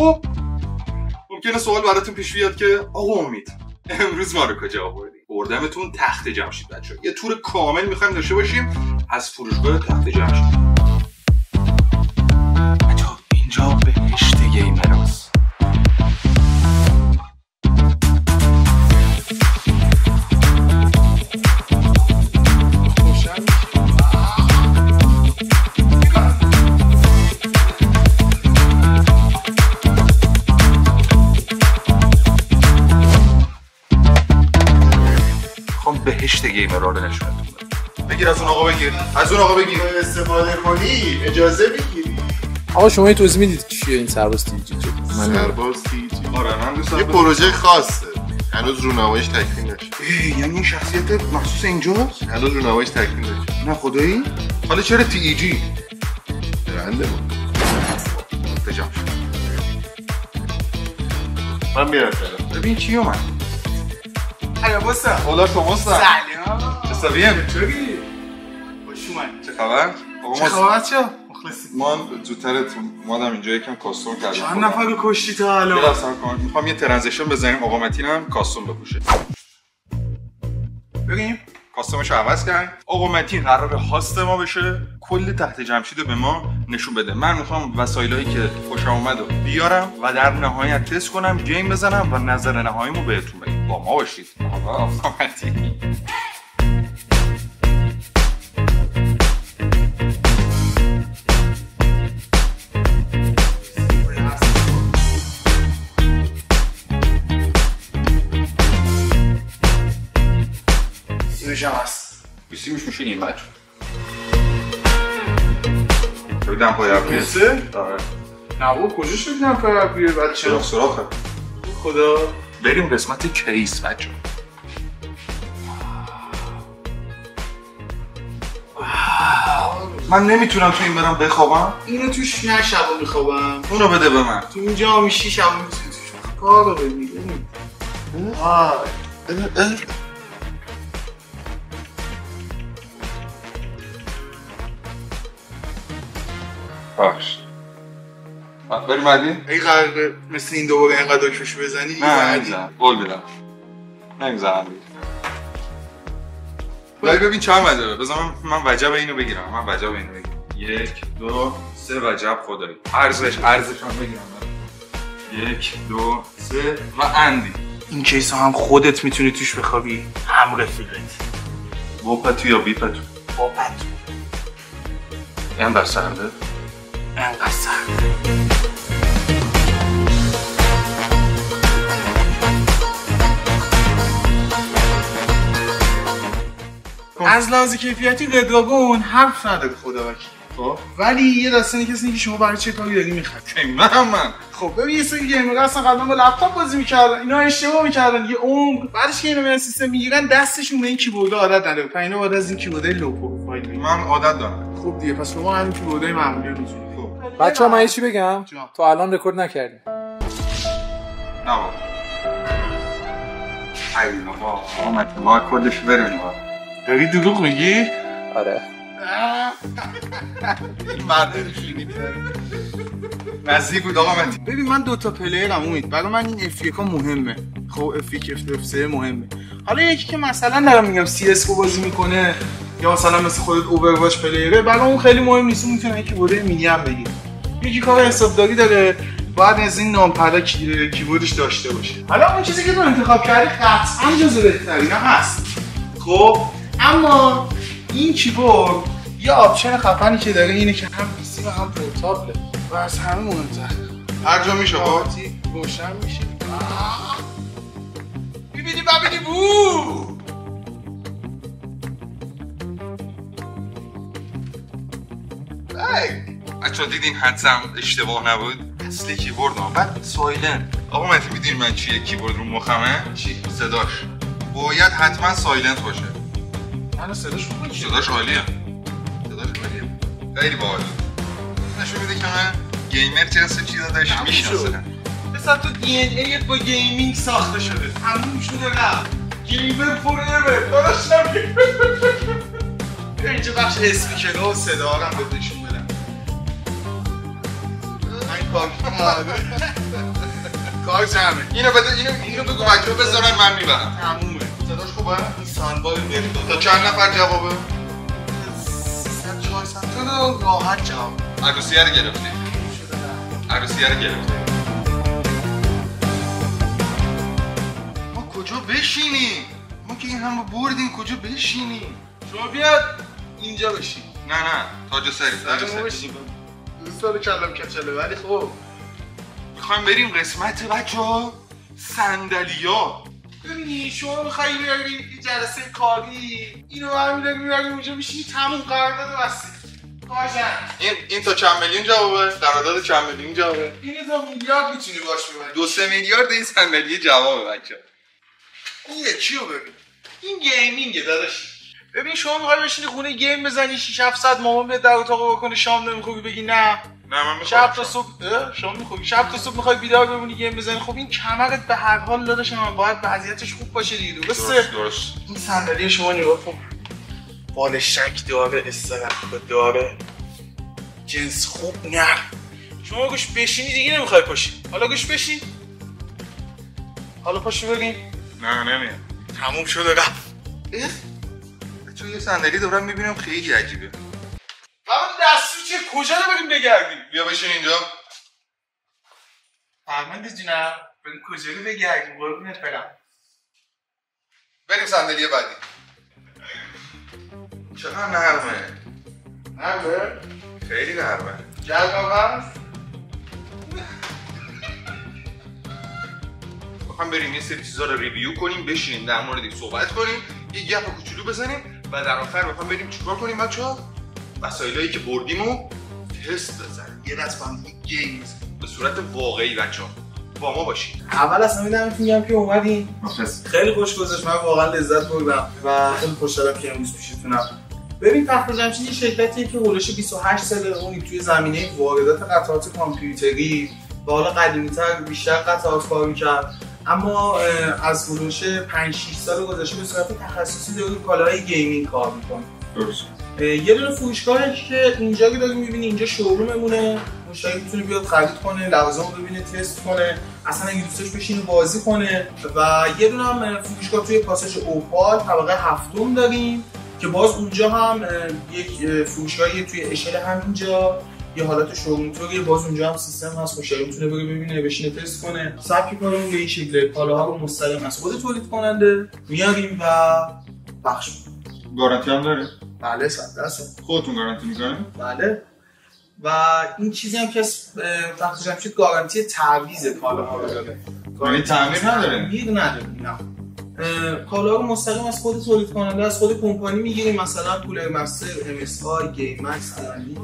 خب ممکنه سوال براتون پیش بیاد که آقا امید امروز ما رو کجا آوردی؟ بردمتون تخت جمشید بچه‌ها. یه تور کامل می‌خوایم داشته باشیم از فروشگاه تخت جمشید. بچه‌ها اینجا بهشت گیمراست. بهشت گیمرها رو نشونتون بدم. بگیر از اون آقا بگیر. از اون آقا بگیر. استفاده کنی اجازه بگیری. آقا شما یه توضیح میدید چیه این سرباز تیجی؟ سرباز تیجی. آره من دوست یه پروژه خاصه. هنوز رونماییش تکمیل نشده. یعنی این شخصیت مخصوص اینجاست؟ هنوز رونماییش تکمیل نشده. نه خدایی؟ حالا چرا تیجی؟ برنده ما. تجام. من میرم. ببین چی اومد. هیا بسا اولا شماستم. سلام. چطورین؟ چطوری؟ خوش اومد. چه خبر؟ چه خبر بچه؟ مخلصی. ما زودتر اومدم اینجا یکم کاستوم کردم. چند نفر رو کشتی تا حالا؟ یه لحظه کن. میخوام یه ترانزیشن بزنیم آقا متین هم کاستوم بپوشه. بریم. کاستومشو عوض کردیم. آقا متین قراره هاست ما بشه. کل تخت جمشید رو به ما نشون بده. من میخوام وسایلایی که خوشم اومد رو بیارم و در نهایت تست کنم، گیم بزنم و نظر نهاییمو بهتون بگم. با ما باشید. آقا متین. بیسیمش میشه این بچه بودم پای عبریه آره نه بابا کجا شدیدم پای عبریه بچه سراخه خدا بریم قسمت کیس بچه من نمیتونم تو این برم بخوابم اینو توش نه شبا میخوابم اونو بده به من تو اینجا میشی شبا میتونی توش کار رو ببینی باش بریم علی؟ ای قراره مثل این دوباره اینقدر دکمش بزنی نه نمیزنم قول میدم نمیزنم ولی ببین چند وجبه بذار من وجب اینو بگیرم من وجب اینو بگیرم 1 2 3 وجب خدایی ارزش هم بگیرم 1 2 3 و اندی این کیس هم خودت میتونی توش بخوابی هم رفیقت بوپتو یا بیپتو بوپتو اینقدر سرده؟ اینقدر سرده از لحاظ کیفیتی قدراگون حرف نداره خدا وکیل خب ولی یه داستانی کسی که شما برای چه کاری داری میخوای من خب ببین یه سری گیمرها اصلا قبلا با لپتاپ بازی میکردن اینا اشتباه میکردن یه عمر بعدش که اینو میان سیستم میگیرن دستشون به این کیبورد عادت نداره پایینا بعد از این کیبورد لو پروفایل من عادت دارم خب دیگه پس شما همین کیبوردهای معمولی رو میتونید بچه‌ها من یه چی بگم تو الان رکورد نکردی نه بابا ای بابا ما کدش بریم داری دروغ میگی؟ آره این مرده نزدیک بود آقا متین ببین من دوتا پلیرم امید برای من این F1 مهمه خب F1 F3 مهمه حالا یکی که مثلا دارم میگم CS:GO بازی میکنه یا مثلا مثل خودت اوورواچ پلیره برای اون خیلی مهم نیست اون میتونه کیبورد مینی هم بگیره یکی کار حسابداری داره باید از این نامپدا کیبوردش داشته باشه حالا اون چیزی که تو انتخاب کردی قطعا جزو بهترینا هست خب اما این کیبورد یه آپشن خفنی که داره اینه که هم پیسی و هم پورتابله و از همه مهمتر هر جا میشه با روشن میشه ببینی بو بچه ها دیدین حدسم اشتباه نبود اصلی کیبورد هم بعد سایلنت آقا متین میدونی من چیه کیبورد رو مخمه؟ چی؟ صداش باید حتما سایلنت باشه من صداش خوبه صداش عالیه خیلی باحاله نشون میده که من گیمر جنس چیزا داشت میشناسه مثلا تو DNA با گیمینگ ساخته شده تموم شده رفت گیمر فوراور داشتم اینجا بخش اسپیکرها و صدا رو هم بهت نشون بدم کار جمعه. اینو بده، اینو بگو بچه‌ها بذارن من میبرم. تمومه. صداش خوبه؟ این سانبال بریم. تا چند نفر جوابه؟ 300 400 تا راحت جواب. عروسیه رو گرفتی. عروسیه رو گرفتی. ما کجا بشینیم؟ ما که این همه بردیم کجا بشینیم؟ شما بیاد اینجا بشین. نه تاج سری ما بشین. دوست داره کلم کچله ولی خب میخوایم بریم قسمت بچه‌ها صندلیا. ببینی شما میخوایی بیاری یه جلسه کاری اینو برمی‌داری میبری اونجا میشینی تموم قرارداد بستی. کاجن این تا چند میلیون جوابه؟ قرارداد چند میلیون جوابه؟ این تا میلیارد میتونی باش ببری. 2-3 میلیارد این صندلی جوابه بچه‌ها. این یکیو ببین. این گیمینگه داداش. ببین شما میخوای بشینی خونه گیم بزنی 6-7 ساعت مامان بیاد در اتاق بکنه شام نمیخوای بگی نه من شب تا صبح شام میخوای شب تا صبح میخوای بیدار بمونی گیم بزنی. خب این کمرت به هر حال داداش من باید وضعیتش خوب باشه دیگه. درست. این صندلی شما نگاه کن. بالشک داره، استراحت داره، جنس خوب نرم. شما گوش بشینی دیگه نمیخوای پاشی. حالا گوش بشین. حالا پاشو ببین. نه نمیام. تموم شده رفت. تو یه صندلی دارم میبینم خیلی عجیبه. همون دستور چیه؟ کجا رو بریم بگردیم؟ بیا بشین اینجا. فرمانده جونم بریم کجا رو بگردیم؟ قربونت برم. بریم صندلی بعدی. چقدر نرمه. نرمه؟ خیلی نرمه. جذاب هست؟ میخوام بریم یه سری چیزا رو ریویو کنیم، بشینیم در موردش صحبت کنیم، یه گپ کوچولو بزنیم و در آخر میخوام بریم چیکار کنیم بچه‌ها؟ وسایلی که بردیمو تست بزنیم. یه دست با هم گیم به صورت واقعی بچه‌ها. با ما باشید. اول اصلا میدمتون میگم که اومدین. خیلی خوش گذشت. من واقعا لذت بردم و خیلی خوشحالم که امروز پیشتونم. ببین تخت جمشید یه شرکتیه که هولوش 28 ساله اون توی زمینه واردات قطعات کامپیوتری و حالا قدیمی‌تر بیشتر قطعات کار می‌کرد. اما از هولوش 5-6 سال گذشته به صورت تخصصی داره کالاهای گیمینگ کار می‌کنه. درست. یه دونه فروشگاهی که اینجا که داری می‌بینی اینجا شوروممونه. مشتری میتونه بیاد خرید کنه، لوازم رو ببینه، تست کنه، اصلا اگه دوستش بشینه بازی کنه. و یه دونه هم فروشگاه توی پاساژ اوپال طبقه 7 داریم که باز اونجا هم یک فروشگاهی توی اشل همینجا یه حالت شوروم توریه. باز اونجا هم سیستم هست، مشتری میتونه بره ببینه، بشینه تست کنه. سبک کارمون به این شکله. کالاها رو مستقیم از خود تولید کننده میاریم و پخش می‌کنیم. گارانتی هم داره؟ بله 100%. خودتون گارانتی می‌کنید؟ بله. و این چیزی هم که تخت جمشید گارانتی تعویض کالاها رو داره. یعنی تعمیر نداره؟ گیر نداره. نه. کالاها رو مستقیم از خود تولید کننده از خود کمپانی میگیریم. مثلا کولر مستر، MSI، گیم مکس،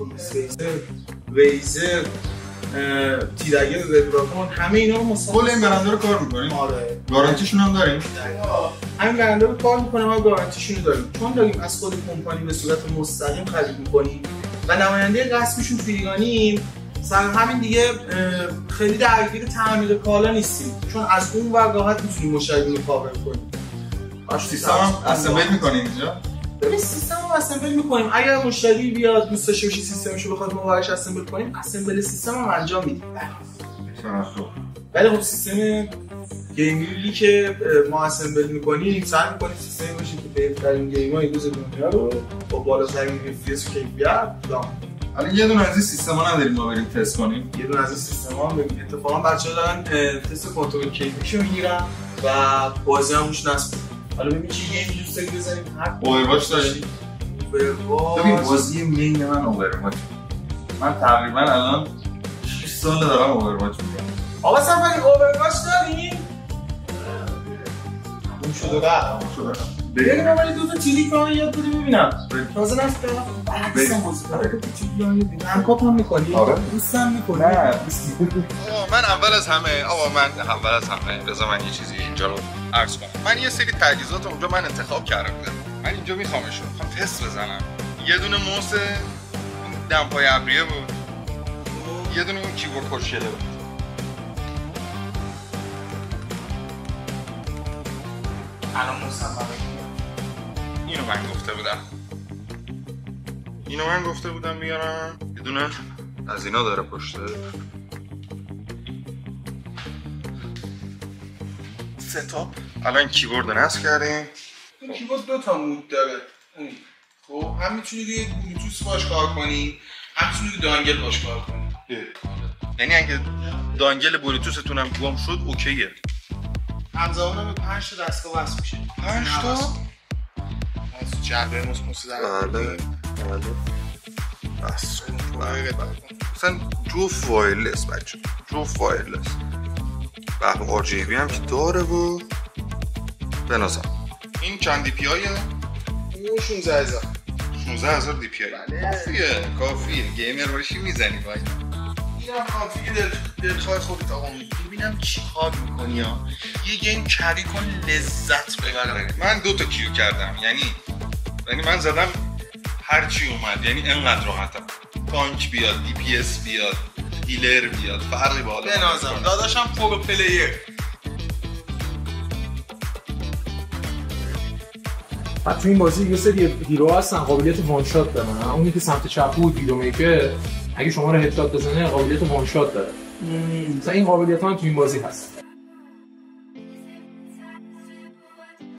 ریزر، تیراگر، رد دراگون، همه اینا رو مستقیم کل این برنده رو کار می‌کنیم؟ آره. گارانتیشون هم داریم؟ همین برنده رو کار می‌کنه ما گارانتیشون رو داریم. چون داریم از خود کمپانی به صورت مستقیم خرید می‌کنیم و نماینده رسمیشون تو ایرانیم. سر همین دیگه خیلی درگیر تعمیر کالا نیستیم چون از اون ور راحت میتونیم مشتری رو کاور کنیم. سیستم هم اسمبل می‌کنیم اینجا؟ ببین سیستم رو اسمبل می‌کنیم. اگر مشتری بیاد دوست داشته باشه سیستمش رو بخواد ما براش اسمبل کنیم، اسمبل سیستم هم انجام میدیم. ولی خب سیستم گیمینگی که ما اسمبل می‌کنیم سعی می‌کنیم سیستمی باشه که بهترین گیم‌های روز دنیا رو با بالاترین FPS و کیفیت دام. حالا یه دونه از این سیستما نداریم ما بریم تست کنیم. یه دونه از این سیستما هم ببین اتفاقا بچه‌ها دارن تست کنترل کیفیشو میگیرن و بازی هم روش نصب. حالا ببین چه گیمی دوست داری بزنیم؟ اوورواچ داشتی؟ ببین بازی مین من اوورواچ. من تقریبا الان 6 سال دارم اوورواچ می‌کنم. آقا سفری اوورواچ دارین؟ اون شده. ببین من دو تا تیری کار یاد بده ببینم. تازه نصب کردم. اصلا بازی کاره که تیری یاد ببینم. همکاپ هم می‌کنی؟ آره. دوستم می‌کنی؟ نه. من اول از همه بذار من یه چیزی اینجا رو عرض کنم. من یه سری تجهیزات اونجا من انتخاب کردم. من اینجا می‌خوامشون. می‌خوام تست بزنم. یه دونه موس دمپای ابریه بود. یه دونه اون کیبورد خوشگله بود. الان موسم اینو من گفته بودم بیارم. یه دونه از اینا داره پشته. ستاپ. الان کیبورد نصب کردیم. این کیبورد 2 تا مود داره. خب هم میتونی روی بلوتوث باش کار کنی، هم میتونی روی دانگل باش کار کنی. یعنی اگه دانگل بلوتوثتون هم گم شد اوکیه. همزمان به 5 تا دستگاه وصل میشه. 5 تا؟ از جعبه موسی در بله. بس. مثلا جفت وایرلس بچه. جفت وایرلس. بحب RGB هم که داره و به نظر. این چند دی پی آیه؟ اون 16000. 16000 دی پی آی. کافیه. گیمر باشی میزنی باید. اینم کانفیگ دلخواه خودت آقا ببینم چی کار میکنی ها. یه گیم کری کن لذت ببر. من 2 تا کیو کردم یعنی من زدم هر چی اومد یعنی انقدر راحتم. تانک بیاد، دی پی اس بیاد، هیلر بیاد، فرقی با حالا بنازم داداشم پرو پلیر. بعد تو این بازی یه سری هیرو هستن قابلیت وان شات دارن. اونی که سمت چپ بود ویدیو میکر اگه شما رو هدشات بزنه قابلیت وان شات داره. مثلا این قابلیت هم تو این بازی هست.